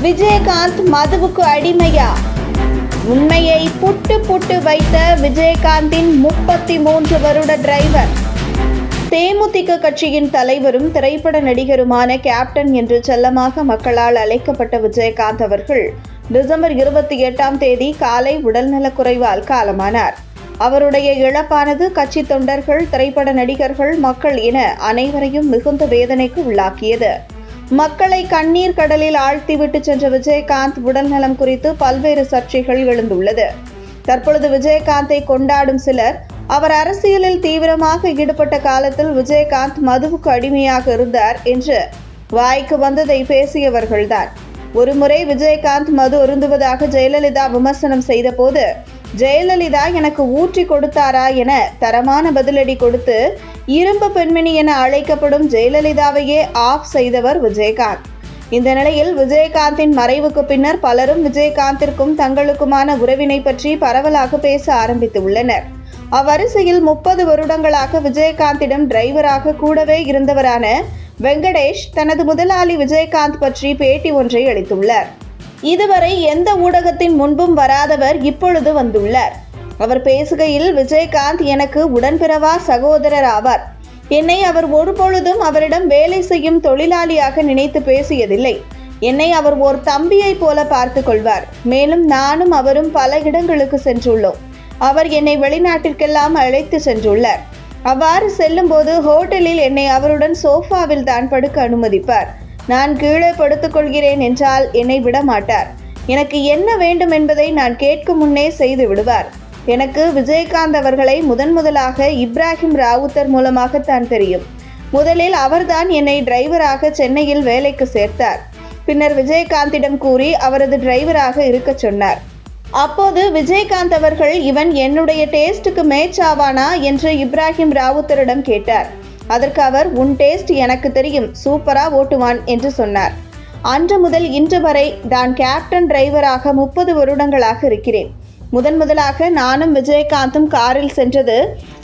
விஜயகாந்த் மதுவுக்கு அடிமையா? உண்மையை புட்டு புட்டு வைத்த விஜயகாந்தின் 33 வருட டிரைவர். தேமுதிக கட்சியின் தலைவரும் திரைப்பட நடிகருமான கேப்டன் என்று செல்லமாக மக்களால் அழைக்கப்பட்ட விஜயகாந்த் அவர்கள் டிசம்பர் 28ஆம் தேதி காலை உடல்நலக்குறைவால் காலமானார். அவருடைய இழப்பானது கட்சி தொண்டர்கள், திரைப்பட நடிகர்கள், மக்கள் என அனைவரையும் மிகுந்த வேதனைக்கு உள்ளாக்கியது. மக்களை கண்ணீர் கடலில் ஆழ்த்திவிட்டு சென்ற விஜயகாந்த் உடல்நலம் குறித்து பல்வேறு சர்ச்சைகள் எழுந்துள்ளது. தற்பொழுது விஜயகாந்தை கொண்டாடும் சிலர், அவர் அரசியலில் தீவிரமாக ஈடுபட்ட காலத்தில் விஜயகாந்த் மதுவுக்கு அடிமையாக இருந்தார் என்று வாய்க்கு வந்ததை பேசியவர்கள்தான். ஒருமுறை விஜயகாந்த் மது அருந்துவதாக ஜெயலலிதா விமர்சனம் செய்த போது, ஜெயலலிதா எனக்கு ஊற்றி கொடுத்தாரா என தரமான பதிலடி கொடுத்து இரும்பு பெண்மணி என அழைக்கப்படும் ஜெயலலிதாவையே ஆஃப் செய்தவர் விஜயகாந்த். இந்த நிலையில் விஜயகாந்தின் மறைவுக்கு பின்னர் பலரும் விஜயகாந்திற்கும் தங்களுக்குமான உறவினை பற்றி பரவலாக பேச ஆரம்பித்துள்ளனர். அவ்வரிசையில் 30 வருடங்களாக விஜயகாந்திடம் டிரைவராக கூடவே இருந்தவரான வெங்கடேஷ் தனது முதலாளி விஜயகாந்த் பற்றி பேட்டி ஒன்றை அளித்துள்ளார். இதுவரை எந்த ஊடகத்தின் முன்பும் வராதவர் இப்பொழுது வந்துள்ளார். அவர் பேசுகையில், விஜயகாந்த் எனக்கு உடன்பிறவா சகோதரர் ஆவார். என்னை அவர் ஒருபொழுதும் அவரிடம் வேலை செய்யும் தொழிலாளியாக நினைத்து பேசியதில்லை. என்னை அவர் ஒரு தம்பியை போல பார்த்து கொள்வார். மேலும் நானும் அவரும் பல இடங்களுக்கு சென்றுள்ளோம். அவர் என்னை வெளிநாட்டிற்கெல்லாம் அழைத்து சென்றுள்ளார். அவ்வாறு செல்லும் போது ஹோட்டலில் என்னை அவருடன் சோஃபாவில் தான் படுக்க அனுமதிப்பார். நான் கீழே படுத்துக் கொள்கிறேன் என்றால் என்னை விட மாட்டார். எனக்கு என்ன வேண்டும் என்பதை நான் கேட்கும் முன்னே செய்து விடுவார். எனக்கு விஜயகாந்த் அவர்களை முதலாக இப்ராஹிம் ராவுத்தர் மூலமாகத்தான் தெரியும். முதலில் அவர்தான் என்னை டிரைவராக சென்னையில் வேலைக்கு சேர்த்தார். பின்னர் விஜயகாந்திடம் கூறி அவரது டிரைவராக இருக்க சொன்னார். அப்போது விஜயகாந்த் அவர்கள், இவன் என்னுடைய டேஸ்டுக்கு மேட்ச் ஆவானா என்று இப்ராஹிம் ராவுத்தரிடம் கேட்டார். அதற்கு அவர், உன் டேஸ்ட் எனக்கு தெரியும், சூப்பரா ஓட்டுவான் என்று சொன்னார். அன்று முதல் இன்று வரை தான் கேப்டன் டிரைவராக 30 வருடங்களாக இருக்கிறேன். முதலாக நானும் விஜயகாந்தும் காரில் சென்றது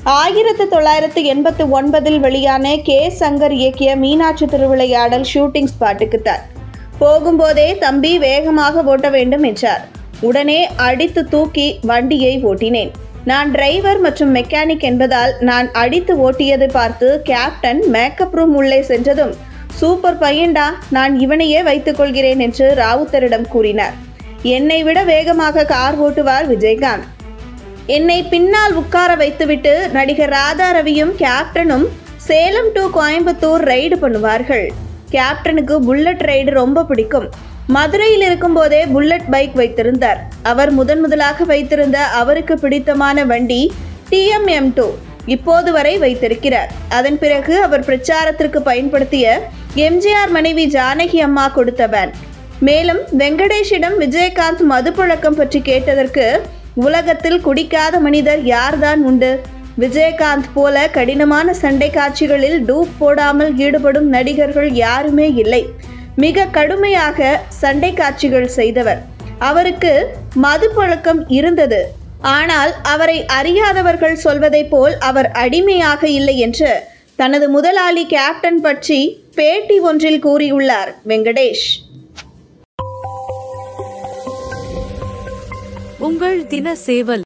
1989 வெளியான கே. சங்கர் இயக்கிய மீனாட்சி திருவிளையாடல் ஷூட்டிங் ஸ்பாட்டுக்குத்தான். போகும்போதே தம்பி வேகமாக ஓட்ட வேண்டும் என்றார். உடனே அடித்து தூக்கி வண்டியை ஓட்டினேன். நான் டிரைவர் மற்றும் மெக்கானிக் என்பதால் நான் அடித்து ஓட்டியதை பார்த்து கேப்டன் மேக்கப் ரூம் உள்ளே சென்றதும், சூப்பர் பையன்டா, நான் இவனையே வைத்துக் கொள்கிறேன் என்று ராவுத்தரிடம் கூறினார். என்னை விட வேகமாக கார் ஓட்டுவார் விஜயகாந்த். என்னை பின்னால் உட்கார வைத்துவிட்டு நடிகர் ராதா ரவியும் கேப்டனும் சேலம் டு கோயம்புத்தூர் ரைடு பண்ணுவார்கள். கேப்டனுக்கு புல்லட் ரைடு ரொம்ப பிடிக்கும். மதுரையில் இருக்கும் போதே புல்லட் பைக் வைத்திருந்தார். அவர் முதலாக வைத்திருந்த அவருக்கு பிடித்தமான வண்டி TMM2 இப்போது வரை வைத்திருக்கிறார். அதன் பிறகு அவர் பிரச்சாரத்திற்கு பயன்படுத்திய எம்ஜிஆர் மனைவி ஜானகி அம்மா கொடுத்த வேன். மேலும் வெங்கடேஷிடம் விஜயகாந்த் மது பழக்கம் பற்றி கேட்டதற்கு, உலகத்தில் குடிக்காத மனிதர் யார்தான் உண்டு? விஜயகாந்த் போல கடினமான சண்டை காட்சிகளில் டூப் போடாமல் ஈடுபடும் நடிகர்கள் யாருமே இல்லை. மிக கடுமையாக சண்டை காட்சிகள் செய்தவர். அவருக்கு மது பழக்கம் இருந்தது. ஆனால் அவரை அறியாதவர்கள் சொல்வதை போல் அவர் அடிமையாக இல்லை என்று தனது முதலாளி கேப்டன் பற்றி பேட்டி ஒன்றில் கூறியுள்ளார் வெங்கடேஷ். உங்கள் தின சேவல்.